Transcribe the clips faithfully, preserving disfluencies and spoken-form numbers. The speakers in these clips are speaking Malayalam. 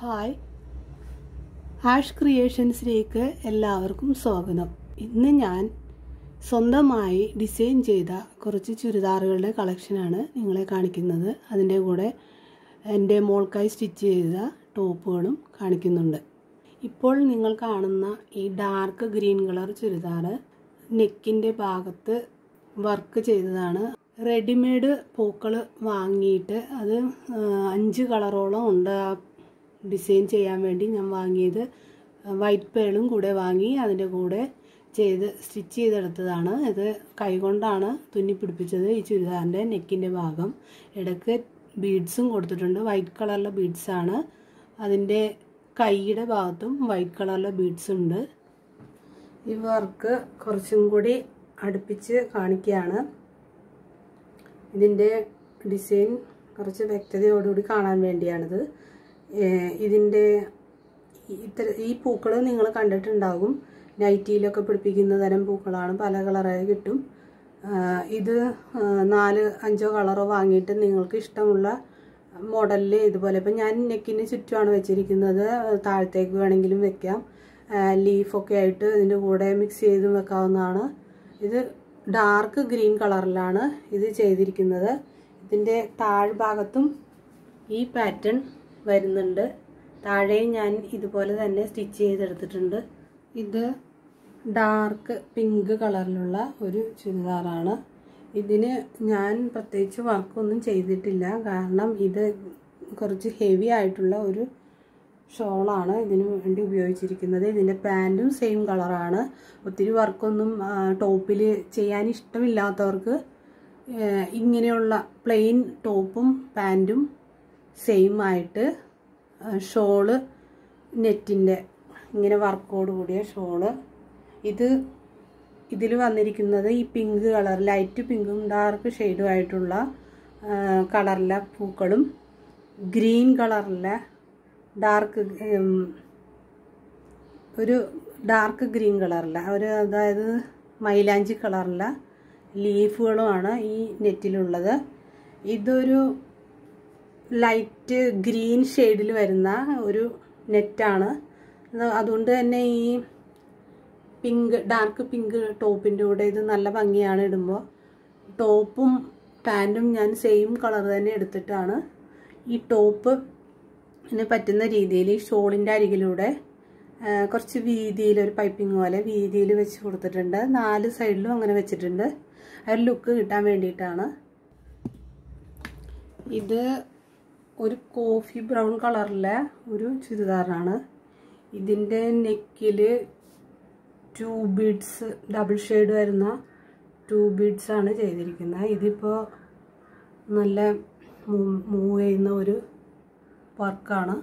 ഹായ്, ആഷ് ക്രിയേഷൻസിലേക്ക് എല്ലാവർക്കും സ്വാഗതം. ഇന്ന് ഞാൻ സ്വന്തമായി ഡിസൈൻ ചെയ്ത കുറച്ച് ചുരിദാറുകളുടെ കളക്ഷനാണ് നിങ്ങളെ കാണിക്കുന്നത്. അതിൻ്റെ കൂടെ എൻ്റെ മോൾക്കായി സ്റ്റിച്ച് ചെയ്ത ടോപ്പുകളും കാണിക്കുന്നുണ്ട്. ഇപ്പോൾ നിങ്ങൾ കാണുന്ന ഈ ഡാർക്ക് ഗ്രീൻ കളർ ചുരിദാർ നെക്കിൻ്റെ ഭാഗത്ത് വർക്ക് ചെയ്തതാണ്. റെഡിമെയ്ഡ് പൂക്കൾ വാങ്ങിയിട്ട് അത് അഞ്ച് കളറോളം ഉണ്ട്. ഡിസൈൻ ചെയ്യാൻ വേണ്ടി ഞാൻ വാങ്ങിയത് വൈറ്റ് പേളും കൂടെ വാങ്ങി അതിൻ്റെ കൂടെ ചെയ്ത് സ്റ്റിച്ച് ചെയ്തെടുത്തതാണ്. ഇത് കൈകൊണ്ടാണ് തുന്നി പിടിപ്പിച്ചത്. ഈ ചുരിദാറിൻ്റെ നെക്കിൻ്റെ ഭാഗം ഇടയ്ക്ക് ബീഡ്സും കൊടുത്തിട്ടുണ്ട്. വൈറ്റ് കളറിലെ ബീഡ്സാണ്. അതിൻ്റെ കൈയുടെ ഭാഗത്തും വൈറ്റ് കളറിലെ ബീഡ്സ് ഉണ്ട്. ഈ വർക്ക് കുറച്ചും കൂടി അടുപ്പിച്ച് കാണിക്കുകയാണ്. ഇതിൻ്റെ ഡിസൈൻ കുറച്ച് വ്യക്തതയോടുകൂടി കാണാൻ വേണ്ടിയാണിത്. ഇതിൻ്റെ ഇത്ര ഈ പൂക്കൾ നിങ്ങൾ കണ്ടിട്ടുണ്ടാകും. നൈറ്റിയിലൊക്കെ പിടിപ്പിക്കുന്ന തരം പൂക്കളാണ്. പല കളറായി കിട്ടും. ഇത് നാല് അഞ്ചോ കളറോ വാങ്ങിയിട്ട് നിങ്ങൾക്ക് ഇഷ്ടമുള്ള മോഡലിൽ ഇതുപോലെ, ഇപ്പം ഞാൻ നെക്കിന് ചുറ്റുമാണ് വെച്ചിരിക്കുന്നത്. താഴത്തേക്ക് വേണമെങ്കിലും വെക്കാം. ലീഫൊക്കെ ആയിട്ട് ഇതിൻ്റെ കൂടെ മിക്സ് ചെയ്തും വെക്കാവുന്നതാണ്. ഇത് ഡാർക്ക് ഗ്രീൻ കളറിലാണ് ഇത് ചെയ്തിരിക്കുന്നത്. ഇതിൻ്റെ താഴ്ഭാഗത്തും ഈ പാറ്റേൺ വരുന്നുണ്ട്. താഴെയും ഞാൻ ഇതുപോലെ തന്നെ സ്റ്റിച്ച് ചെയ്തെടുത്തിട്ടുണ്ട്. ഇത് ഡാർക്ക് പിങ്ക് കളറിലുള്ള ഒരു ചുരിദാറാണ്. ഇതിന് ഞാൻ പ്രത്യേകിച്ച് വർക്കൊന്നും ചെയ്തിട്ടില്ല. കാരണം ഇത് കുറച്ച് ഹെവി ആയിട്ടുള്ള ഒരു ഷോളാണ് ഇതിന് വേണ്ടി ഉപയോഗിച്ചിരിക്കുന്നത്. ഇതിൻ്റെ പാൻറ്റും സെയിം കളറാണ്. ഒത്തിരി വർക്കൊന്നും ടോപ്പിൽ ചെയ്യാൻ ഇഷ്ടമില്ലാത്തവർക്ക് ഇങ്ങനെയുള്ള പ്ലെയിൻ ടോപ്പും പാൻറ്റും സെയിം ആയിട്ട് ഷോള് നെറ്റിൻ്റെ ഇങ്ങനെ വർക്കോട് കൂടിയ ഷോള്. ഇത് ഇതിൽ വന്നിരിക്കുന്നത് ഈ പിങ്ക് കളർ, ലൈറ്റ് പിങ്കും ഡാർക്ക് ഷെയ്ഡും ആയിട്ടുള്ള കളറിലെ പൂക്കളും ഗ്രീൻ കളറിലെ ഡാർക്ക് ഒരു ഡാർക്ക് ഗ്രീൻ കളറിലെ ഒരു അതായത് മൈലാഞ്ചി കളറിലെ ലീഫുകളുമാണ് ഈ നെറ്റിലുള്ളത്. ഇതൊരു ലൈറ്റ് ഗ്രീൻ ഷെയ്ഡിൽ വരുന്ന ഒരു നെറ്റാണ്. അതുകൊണ്ട് തന്നെ ഈ പിങ്ക് ഡാർക്ക് പിങ്ക് ടോപ്പിൻ്റെ കൂടെ ഇത് നല്ല ഭംഗിയാണ് ഇടുമ്പോൾ. ടോപ്പും പാൻറ്റും ഞാൻ സെയിം കളർ തന്നെ എടുത്തിട്ടാണ് ഈ ടോപ്പ് ഇതിന് പറ്റുന്ന രീതിയിൽ ഈ ഷോളിൻ്റെ അരികിലൂടെ കുറച്ച് വീതിയിൽ ഒരു പൈപ്പിംഗ് പോലെ വീതിയിൽ വെച്ച് കൊടുത്തിട്ടുണ്ട്. നാല് സൈഡിലും അങ്ങനെ വെച്ചിട്ടുണ്ട്. ഒരു ലുക്ക് കിട്ടാൻ വേണ്ടിയിട്ടാണ്. ഇത് ഒരു കോഫി ബ്രൗൺ കളറിലെ ഒരു ചുരിദാറാണ്. ഇതിൻ്റെ നെക്കിൽ ടു ബീഡ്സ് ഡബിൾ ഷെയ്ഡ് വരുന്ന ടു ബീഡ്സ് ആണ് ചെയ്തിരിക്കുന്നത്. ഇതിപ്പോൾ നല്ല മൂവ് ചെയ്യുന്ന ഒരു വർക്കാണ്.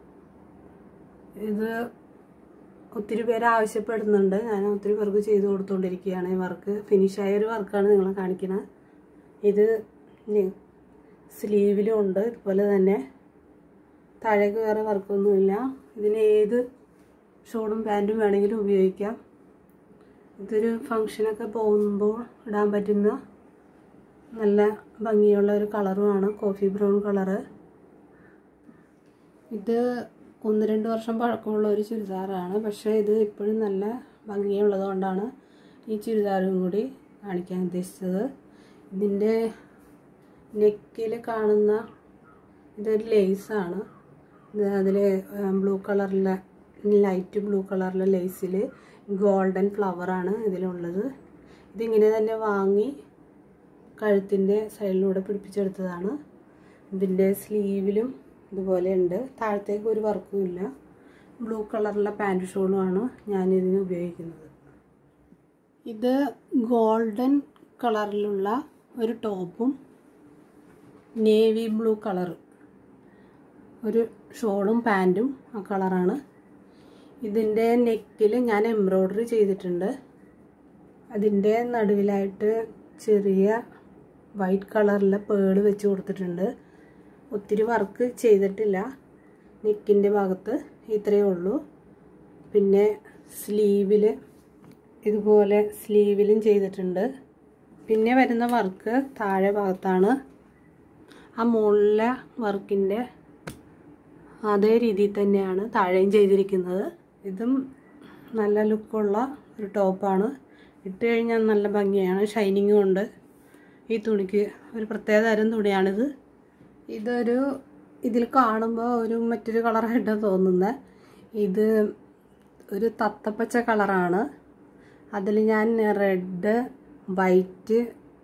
ഇത് ഒത്തിരി പേര് ആവശ്യപ്പെടുന്നുണ്ട്. ഞാൻ ഒത്തിരി പേർക്ക് ചെയ്ത് കൊടുത്തുകൊണ്ടിരിക്കുകയാണ്. ഈ വർക്ക് ഫിനിഷായ ഒരു വർക്കാണ് നിങ്ങൾ കാണിക്കുന്നത്. ഇത് സ്ലീവിലും ഉണ്ട്. ഇതുപോലെ തന്നെ താഴേക്ക് വേറെ വർക്കൊന്നുമില്ല. ഇതിന് ഏത് ഷോളും പാൻറ്റും വേണമെങ്കിലും ഉപയോഗിക്കാം. ഇതൊരു ഫങ്ഷനൊക്കെ പോകുമ്പോൾ ഇടാൻ പറ്റുന്ന നല്ല ഭംഗിയുള്ള ഒരു കളറുമാണ്, കോഫി ബ്രൗൺ കളറ്. ഇത് ഒന്ന് രണ്ട് വർഷം പഴക്കമുള്ള ഒരു ചുരിദാറാണ്. പക്ഷേ ഇത് ഇപ്പോഴും നല്ല ഭംഗിയുള്ളത് കൊണ്ടാണ് ഈ ചുരിദാറും കൂടി കാണിക്കാൻ ഉദ്ദേശിച്ചത്. ഇതിൻ്റെ നെക്കിൽ കാണുന്ന ഇതൊരു ലേസാണ്. ഇത് അതിൽ ബ്ലൂ കളറിലെ ലൈറ്റ് ബ്ലൂ കളറിലെ ലേസിൽ ഗോൾഡൻ ഫ്ലവറാണ് ഇതിലുള്ളത്. ഇതിങ്ങനെ തന്നെ വാങ്ങി കഴുത്തിൻ്റെ സൈഡിലൂടെ പിടിപ്പിച്ചെടുത്തതാണ്. ഇതിൻ്റെ സ്ലീവിലും ഇതുപോലെ ഉണ്ട്. താഴത്തേക്ക് ഒരു വർക്കും ഇല്ല. ബ്ലൂ കളറിലെ പാൻറ് ഷോളുമാണ് ഞാനിതിന് ഉപയോഗിക്കുന്നത്. ഇത് ഗോൾഡൻ കളറിലുള്ള ഒരു ടോപ്പും നേവി ബ്ലൂ കളർ ഒരു ഷോളും പാൻറ്റും ആ കളറാണ്. ഇതിൻ്റെ നെക്കിൽ ഞാൻ എംബ്രോയ്ഡറി ചെയ്തിട്ടുണ്ട്. അതിൻ്റെ നടുവിലായിട്ട് ചെറിയ വൈറ്റ് കളറിലെ പേള് വെച്ച് കൊടുത്തിട്ടുണ്ട്. ഒത്തിരി വർക്ക് ചെയ്തിട്ടില്ല. നെക്കിൻ്റെ ഭാഗത്ത് ഇത്രയേ ഉള്ളൂ. പിന്നെ സ്ലീവിൽ ഇതുപോലെ സ്ലീവിലും ചെയ്തിട്ടുണ്ട്. പിന്നെ വരുന്ന വർക്ക് താഴെ ഭാഗത്താണ്. ആ മുകളിലെ വർക്കിൻ്റെ അതേ രീതിയിൽ തന്നെയാണ് താഴെയും ചെയ്തിരിക്കുന്നത്. ഇതും നല്ല ലുക്കുള്ള ഒരു ടോപ്പാണ്. ഇട്ട് കഴിഞ്ഞാൽ നല്ല ഭംഗിയാണ്, ഷൈനിങ്ങും ഉണ്ട്. ഈ തുണിക്ക് ഒരു പ്രത്യേക തരം തുണിയാണിത്. ഇതൊരു ഇതിൽ കാണുമ്പോൾ ഒരു മറ്റൊരു കളറായിട്ടാണ് തോന്നുന്നത്. ഇത് ഒരു തത്തപ്പച്ച കളറാണ്. അതിൽ ഞാൻ റെഡ്, വൈറ്റ്,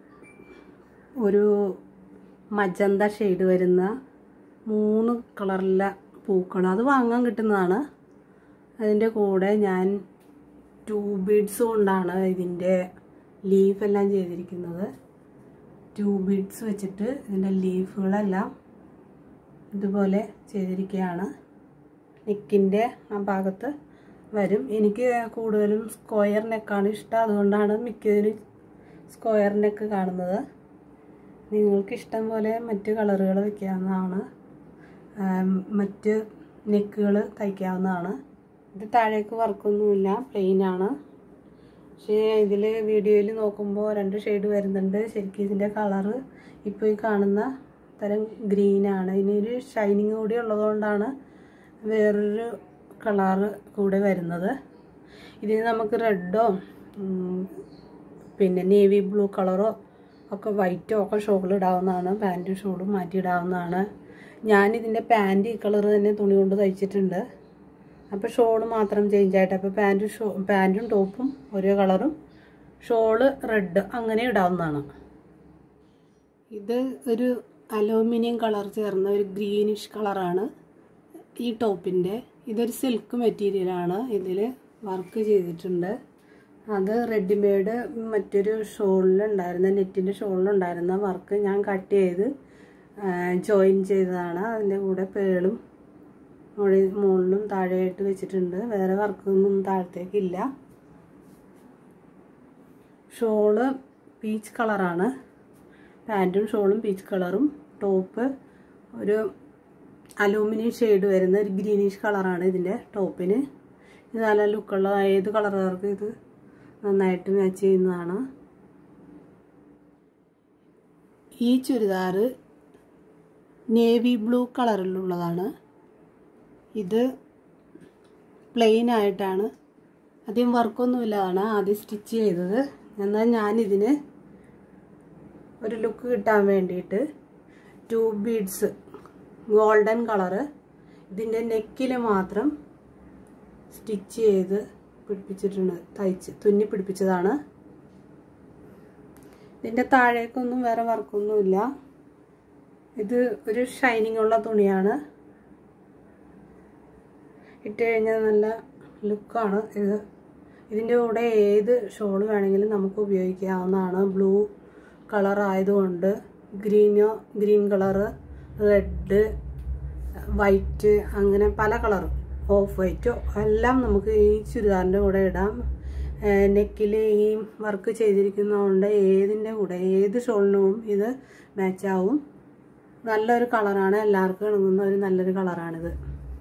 ഒരു മജന്ത ഷെയ്ഡ് വരുന്ന മൂന്ന് കളറിലെ പൂക്കൾ അത് വാങ്ങാൻ കിട്ടുന്നതാണ്. അതിൻ്റെ കൂടെ ഞാൻ ടൂ ബീഡ്സ് കൊണ്ടാണ് ഇതിൻ്റെ ലീഫെല്ലാം ചെയ്തിരിക്കുന്നത്. ടൂ ബീഡ്സ് വെച്ചിട്ട് ഇതിൻ്റെ ലീഫുകളെല്ലാം ഇതുപോലെ ചെയ്തിരിക്കുകയാണ്. നെക്കിൻ്റെ ആ ഭാഗത്ത് വരും. എനിക്ക് കൂടുതലും സ്ക്വയർ നെക്കാണ് ഇഷ്ടം, അതുകൊണ്ടാണ് മിക്കതിനും സ്ക്വയർ നെക്ക് കാണുന്നത്. നിങ്ങൾക്ക് ഇഷ്ടം പോലെ മറ്റ് കളറുകൾ വയ്ക്കാവുന്നതാണ്, മറ്റ് നെക്കുകൾ തയ്ക്കാവുന്നതാണ്. ഇത് താഴേക്ക് വർക്കൊന്നുമില്ല, പ്ലെയിനാണ്. പക്ഷേ ഇതിൽ വീഡിയോയിൽ നോക്കുമ്പോൾ രണ്ട് ഷെയ്ഡ് വരുന്നുണ്ട്. ശരിക്കും ഇതിൻ്റെ കളറ് ഇപ്പോൾ ഈ കാണുന്ന തരം ഗ്രീനാണ്. ഇതിനൊരു ഷൈനിങ് കൂടി ഉള്ളതുകൊണ്ടാണ് വേറൊരു കളറ് കൂടെ വരുന്നത്. ഇതിന് നമുക്ക് റെഡോ പിന്നെ നേവി ബ്ലൂ കളറോ ഒക്കെ വൈറ്റോ ഒക്കെ ഷോൾ ഇടാവുന്നതാണ്. പാൻറ്റും ഷോളും മാറ്റിയിടാവുന്നതാണ്. ഞാനിതിൻ്റെ പാൻറ്റ് ഈ കളർ തന്നെ തുണി കൊണ്ട് തയ്ച്ചിട്ടുണ്ട്. അപ്പോൾ ഷോള് മാത്രം ചേഞ്ച് ആയിട്ട്, അപ്പോൾ പാൻറ്റും ഷോ പാൻറ്റും ടോപ്പും ഒരേ കളറും ഷോള് റെഡ് അങ്ങനെ ഇടാവുന്നതാണ്. ഇത് ഒരു അലൂമിനിയം കളർ ചേർന്ന ഒരു ഗ്രീനിഷ് കളറാണ് ഈ ടോപ്പിൻ്റെ. ഇതൊരു സിൽക്ക് മെറ്റീരിയലാണ്. ഇതിൽ വർക്ക് ചെയ്തിട്ടുണ്ട്. അത് റെഡിമെയ്ഡ് മറ്റൊരു ഷോളിലുണ്ടായിരുന്ന നെറ്റിൻ്റെ ഷോളിലുണ്ടായിരുന്ന വർക്ക് ഞാൻ കട്ട് ചെയ്ത് ജോയിൻ ചെയ്തതാണ്. അതിൻ്റെ കൂടെ പേളും മുകളിലും താഴെയായിട്ട് വെച്ചിട്ടുണ്ട്. വേറെ വർക്കൊന്നും താഴത്തേക്കില്ല. ഷോള് പീച്ച് കളറാണ്. പാൻറ്റും ഷോളും പീച്ച് കളറും, ടോപ്പ് ഒരു അലൂമിനിയം ഷെയ്ഡ് വരുന്ന ഒരു ഗ്രീനിഷ് കളറാണ് ഇതിൻ്റെ ടോപ്പിന്. ഇത് നല്ല ലുക്കുള്ള ഏത് കളറുകാർക്ക് ഇത് നന്നായിട്ട് മാച്ച് ചെയ്യുന്നതാണ്. ഈ ചുരിദാർ നേവി ബ്ലൂ കളറിലുള്ളതാണ്. ഇത് പ്ലെയിൻ ആയിട്ടാണ്, അധികം വർക്കൊന്നുമില്ലാതാണ് ആദ്യം സ്റ്റിച്ച് ചെയ്തത്. എന്നാൽ ഞാനിതിന് ഒരു ലുക്ക് കിട്ടാൻ വേണ്ടിയിട്ട് ടൂ ബീഡ്സ് ഗോൾഡൻ കളറ് ഇതിൻ്റെ നെക്കിൽ മാത്രം സ്റ്റിച്ച് ചെയ്ത് പിടിപ്പിച്ചിട്ടുണ്ട്. തയ്ച്ച് തുന്നി പിടിപ്പിച്ചതാണ്. ഇതിൻ്റെ താഴേക്കൊന്നും വേറെ വർക്കൊന്നുമില്ല. ഇത് ഒരു ഷൈനിങ് ഉള്ള തുണിയാണ്. ഇട്ട് കഴിഞ്ഞാൽ നല്ല ലുക്കാണ് ഇത്. ഇതിൻ്റെ കൂടെ ഏത് ഷോൾ വേണമെങ്കിലും നമുക്ക് ഉപയോഗിക്കാവുന്നതാണ്. ബ്ലൂ കളർ ആയതുകൊണ്ട് ഗ്രീനോ ഗ്രീൻ കളറ്, റെഡ്, വൈറ്റ്, അങ്ങനെ പല കളറും, ഓഫ് വൈറ്റോ എല്ലാം നമുക്ക് ഈ ചുരിദാറിൻ്റെ കൂടെ ഇടാം. നെക്കിൽ ഈ വർക്ക് ചെയ്തിരിക്കുന്നതുകൊണ്ട് ഏതിൻ്റെ കൂടെ ഏത് ഷോളിനും ഇത് മാച്ചാവും. നല്ലൊരു കളറാണ്, എല്ലാവർക്കും ഇണങ്ങുന്ന ഒരു നല്ലൊരു കളറാണിത്.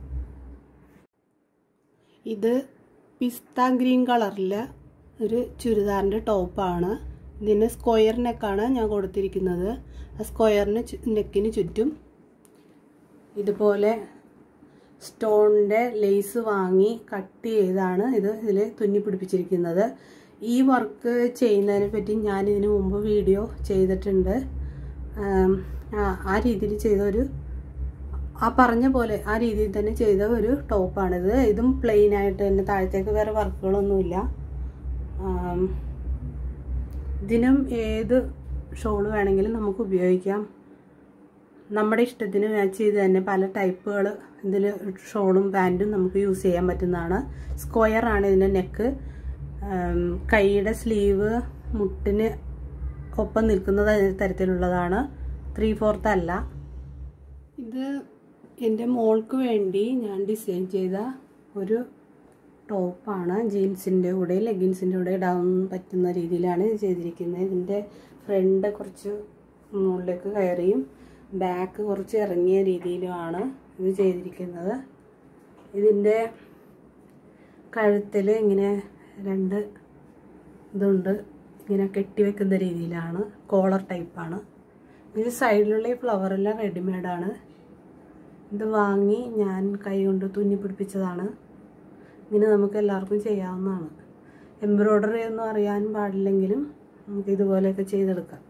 ഇത് പിസ്ത ഗ്രീൻ കളറിലെ ഒരു ചുരിദാറിൻ്റെ ടോപ്പാണ്. ഇതിന് സ്ക്വയർ നെക്കാണ് ഞാൻ കൊടുത്തിരിക്കുന്നത്. ആ സ്ക്വയറിന് നെക്കിന് ചുറ്റും ഇതുപോലെ സ്റ്റോണിൻ്റെ ലേസ് വാങ്ങി കട്ട് ചെയ്താണ് ഇത് ഇതിൽ തുന്നി പിടിപ്പിച്ചിരിക്കുന്നത്. ഈ വർക്ക് ചെയ്യുന്നതിനെ പറ്റി ഞാൻ ഇതിനു മുമ്പ് വീഡിയോ ചെയ്തിട്ടുണ്ട്. ആ രീതിയിൽ ചെയ്തൊരു ആ പറഞ്ഞ പോലെ ആ രീതിയിൽ തന്നെ ചെയ്ത ഒരു ടോപ്പാണിത്. ഇതും പ്ലെയിൻ ആയിട്ട് തന്നെ, താഴത്തേക്ക് വേറെ വർക്കുകളൊന്നുമില്ല. ഇതിനും ഏത് ഷോൾ വേണമെങ്കിലും നമുക്ക് ഉപയോഗിക്കാം. നമ്മുടെ ഇഷ്ടത്തിന് മാച്ച് ചെയ്ത് തന്നെ പല ടൈപ്പുകൾ ഇതിൽ ഷോളും പാൻറ്റും നമുക്ക് യൂസ് ചെയ്യാൻ പറ്റുന്നതാണ്. സ്ക്വയർ ആണ് ഇതിൻ്റെ നെക്ക്. കൈയുടെ സ്ലീവ് മുട്ടിന് ഒപ്പം നിൽക്കുന്ന തരത്തിലുള്ളതാണ്, ത്രീ ഫോർത്ത് അല്ല. ഇത് എൻ്റെ മോൾക്ക് വേണ്ടി ഞാൻ ഡിസൈൻ ചെയ്ത ഒരു ടോപ്പാണ്. ജീൻസിൻ്റെ കൂടെ ലെഗിൻസിൻ്റെ കൂടെ ഇടാൻ പറ്റുന്ന രീതിയിലാണ് ഇത് ചെയ്തിരിക്കുന്നത്. ഇതിൻ്റെ ഫ്രണ്ട് കുറച്ച് മുകളിലേക്ക് കയറിയും ബാക്ക് കുറച്ച് ഇറങ്ങിയ രീതിയിലുമാണ് ഇത് ചെയ്തിരിക്കുന്നത്. ഇതിൻ്റെ കഴുത്തിൽ ഇങ്ങനെ രണ്ട് ഇതുണ്ട്, ഇങ്ങനെ കെട്ടിവെക്കുന്ന രീതിയിലാണ്, കോളർ ടൈപ്പാണ്. ഇത് സൈഡിലുള്ള ഈ ഫ്ലവറെല്ലാം റെഡിമെയ്ഡാണ്. ഇത് വാങ്ങി ഞാൻ കൈ കൊണ്ട് തുന്നി പിടിപ്പിച്ചതാണ്. ഇങ്ങനെ നമുക്ക് എല്ലാവർക്കും ചെയ്യാവുന്നതാണ്. എംബ്രോയ്ഡറി ഒന്നും അറിയാൻ പാടില്ലെങ്കിലും നമുക്ക് ഇതുപോലെയൊക്കെ ചെയ്തെടുക്കാം.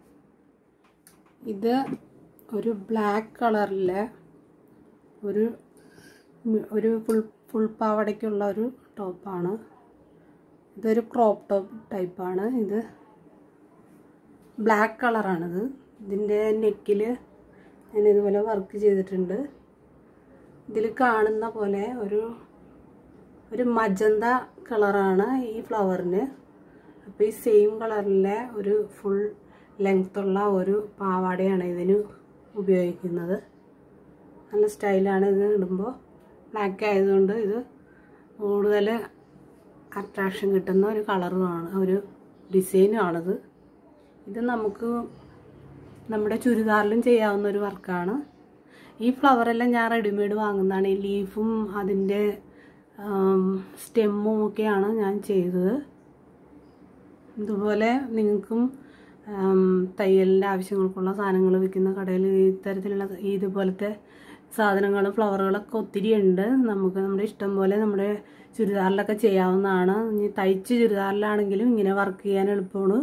ഇത് ഒരു ബ്ലാക്ക് കളറിലെ ഒരു ഒരു ഫുൾ ഫുൾ പാവടയ്ക്കുള്ള ഒരു ടോപ്പാണ്. ഇതൊരു ക്രോപ്പ് ടോപ്പ് ടൈപ്പാണ്. ഇത് ബ്ലാക്ക് കളറാണിത്. ഇതിൻ്റെ നെക്കിൽ ഞാൻ ഇതുപോലെ വർക്ക് ചെയ്തിട്ടുണ്ട്. ഇതിൽ കാണുന്ന പോലെ ഒരു ഒരു മജന്ത കളറാണ് ഈ ഫ്ലവറിന്. അപ്പോൾ ഈ സെയിം കളറിലെ ഒരു ഫുൾ ലെങ്ത്തുള്ള ഒരു പാവാടയാണ് ഇതിന് ഉപയോഗിക്കുന്നത്. നല്ല സ്റ്റൈലാണ്. ഇത് ഇടുമ്പോൾ ബ്ലാക്ക് ആയതുകൊണ്ട് ഇത് കൂടുതൽ അട്രാക്ഷൻ കിട്ടുന്ന ഒരു കളറുമാണ്, ഒരു ഡിസൈനുമാണിത്. ഇത് നമുക്ക് നമ്മുടെ ചുരിദാറിലും ചെയ്യാവുന്ന ഒരു വർക്കാണ്. ഈ ഫ്ലവറെല്ലാം ഞാൻ റെഡിമെയ്ഡ് വാങ്ങുന്നതാണ്. ഈ ലീഫും അതിൻ്റെ സ്റ്റെമ്മും ഒക്കെയാണ് ഞാൻ ചെയ്തത്. ഇതുപോലെ നിങ്ങൾക്കും തയ്യലിൻ്റെ ആവശ്യങ്ങൾക്കുള്ള സാധനങ്ങൾ വിൽക്കുന്ന കടയിൽ ഇത്തരത്തിലുള്ള ഇതുപോലത്തെ സാധനങ്ങൾ ഫ്ലവറുകളൊക്കെ ഒത്തിരി ഉണ്ട്. നമുക്ക് നമ്മുടെ ഇഷ്ടം പോലെ നമ്മുടെ ചുരിദാറിലൊക്കെ ചെയ്യാവുന്നതാണ്. ഇനി തയ്ച്ച് ചുരിദാറിലാണെങ്കിലും ഇങ്ങനെ വർക്ക് ചെയ്യാൻ എളുപ്പമാണ്.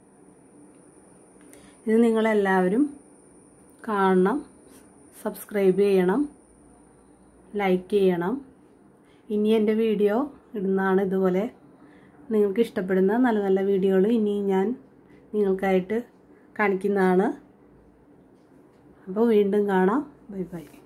ഇത് നിങ്ങളെല്ലാവരും കാണണം, സബ്സ്ക്രൈബ് ചെയ്യണം, ലൈക്ക് ചെയ്യണം. ഇനി എൻ്റെ വീഡിയോ ഇടുന്നതാണ് ഇതുപോലെ നിങ്ങൾക്ക് ഇഷ്ടപ്പെടുന്ന നല്ല നല്ല വീഡിയോകൾ ഇനി ഞാൻ നിങ്ങൾക്കായിട്ട് കാണിക്കുന്നതാണ്. അപ്പോൾ വീണ്ടും കാണാം. Bye by.